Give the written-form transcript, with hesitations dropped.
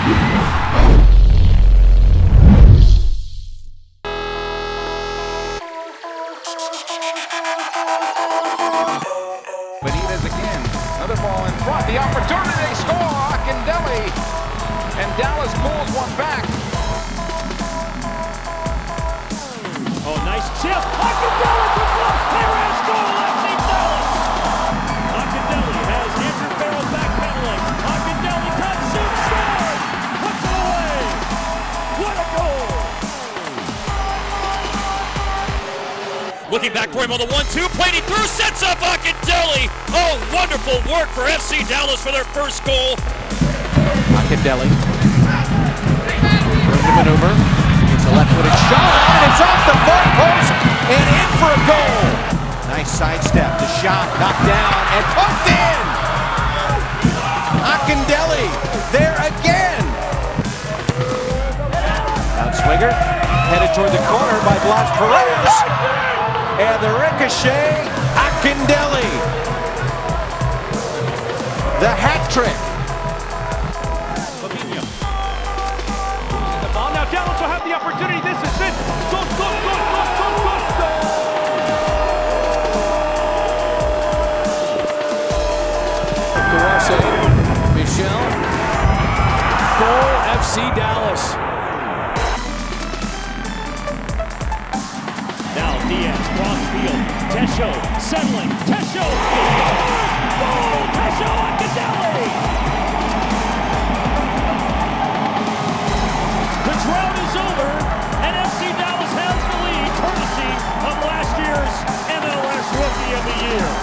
Benitez again, another ball in front, the opportunity, they score, Akindele, and Dallas pulls one back. Oh, nice chip, Akindele from close, Perez goal, FC Dallas. Akindele has Andrew Farrell backpedaling, Akindele cuts, shoots, scores, puts it away, what a goal. Looking back for him on the 1-2, plating through, sets up Akindele. Oh, wonderful work for FC Dallas for their first goal. Akindele. Room to maneuver. It's a left-footed shot, and it's off the far post and in for a goal. Nice sidestep. The shot knocked down and poked in. Akindele there again. Outswinger headed toward the corner by Blas Perez. And the ricochet, Akindele. The hat trick. Fabinho. Losing the ball. Now Dallas will have the opportunity. This is it. Go, go, go, go, go, go, go. Kawase. Michel. Goal, FC Dallas. Now Diaz, cross field. TESHO settling. TESHO. Goal! TESHO Akindele. The drought is over, and FC Dallas has the lead, courtesy of last year's MLS Rookie of the Year.